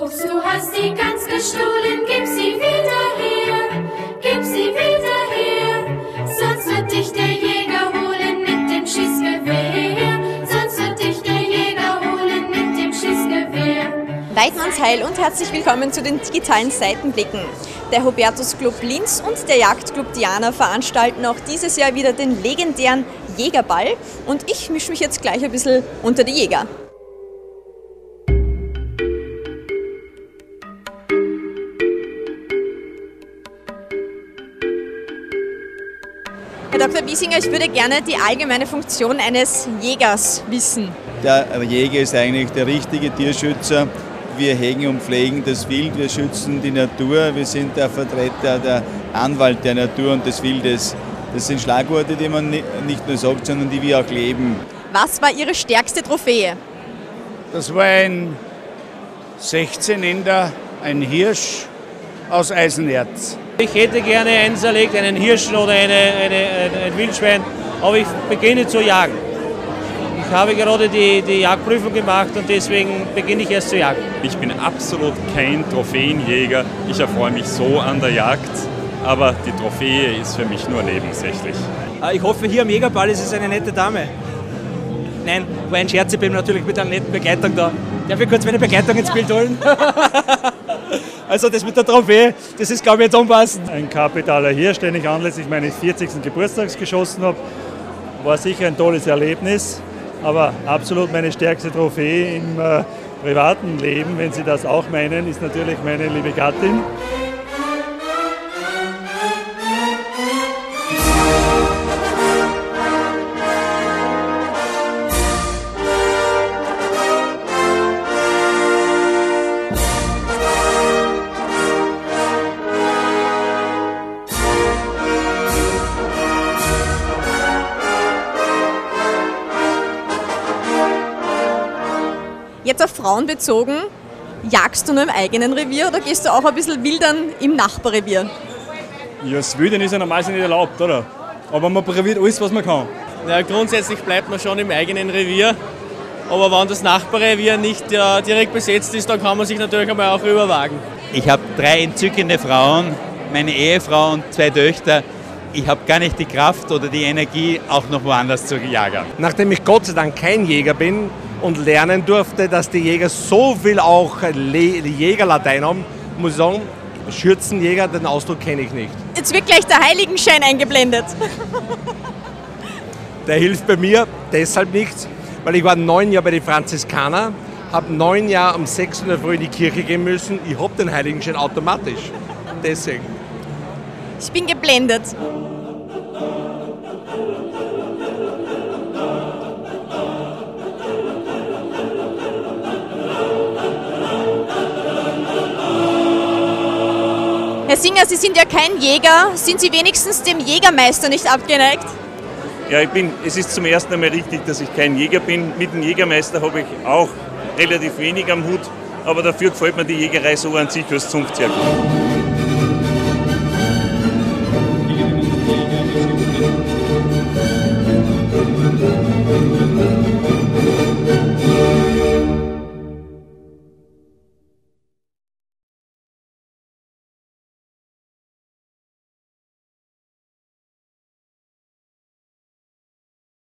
Fuchs, du hast die Gans gestohlen, gib sie wieder her, gib sie wieder her, sonst wird dich der Jäger holen mit dem Schießgewehr, sonst wird dich der Jäger holen mit dem Schießgewehr. Weidmannsheil und herzlich willkommen zu den digitalen Seitenblicken. Der Hubertus Club Linz und der Jagdclub Diana veranstalten auch dieses Jahr wieder den legendären Jägerball und ich mische mich jetzt gleich ein bisschen unter die Jäger. Herr Dr. Wiesinger, ich würde gerne die allgemeine Funktion eines Jägers wissen. Der Jäger ist eigentlich der richtige Tierschützer. Wir hegen und pflegen das Wild, wir schützen die Natur, wir sind der Vertreter, der Anwalt der Natur und des Wildes. Das sind Schlagworte, die man nicht nur sagt, sondern die wir auch leben. Was war Ihre stärkste Trophäe? Das war ein 16-Ender, ein Hirsch aus Eisenerz. Ich hätte gerne eins erlegt, einen Hirsch oder ein Wildschwein, aber ich beginne zu jagen. Ich habe gerade die Jagdprüfung gemacht und deswegen beginne ich erst zu jagen. Ich bin absolut kein Trophäenjäger. Ich erfreue mich so an der Jagd, aber die Trophäe ist für mich nur nebensächlich. Ich hoffe, hier am Jägerball ist es eine nette Dame. Nein, war ein Scherz, ich bin natürlich mit einer netten Begleitung da. Darf ich kurz meine Begleitung ins Bild holen? Also das mit der Trophäe, das ist glaube ich jetzt unpassend. Ein kapitaler Hirsch, den ich anlässlich meines 40. Geburtstags geschossen habe, war sicher ein tolles Erlebnis, aber absolut meine stärkste Trophäe im privaten Leben, wenn Sie das auch meinen, ist natürlich meine liebe Gattin. Jetzt auf Frauen bezogen, jagst du nur im eigenen Revier oder gehst du auch ein bisschen wildern im Nachbarrevier? Ja, das Wildern ist ja normalerweise nicht erlaubt, oder? Aber man probiert alles, was man kann. Ja, grundsätzlich bleibt man schon im eigenen Revier, aber wenn das Nachbarrevier nicht direkt besetzt ist, dann kann man sich natürlich einmal auch rüberwagen. Ich habe 3 entzückende Frauen, meine Ehefrau und 2 Töchter. Ich habe gar nicht die Kraft oder die Energie, auch noch woanders zu jagen. Nachdem ich Gott sei Dank kein Jäger bin und lernen durfte, dass die Jäger so viel auch Jägerlatein haben, muss ich sagen, Schürzenjäger, den Ausdruck kenne ich nicht. Jetzt wird gleich der Heiligenschein eingeblendet. Der hilft bei mir deshalb nichts, weil ich war 9 Jahre bei den Franziskaner, habe 9 Jahre um 6 in der Früh in die Kirche gehen müssen. Ich habe den Heiligenschein automatisch. Deswegen. Ich bin geblendet. Herr Singer, Sie sind ja kein Jäger. Sind Sie wenigstens dem Jägermeister nicht abgeneigt? Ja, es ist zum ersten Mal richtig, dass ich kein Jäger bin. Mit dem Jägermeister habe ich auch relativ wenig am Hut, aber dafür gefällt mir die Jägerei so an sich als Zunftjagd.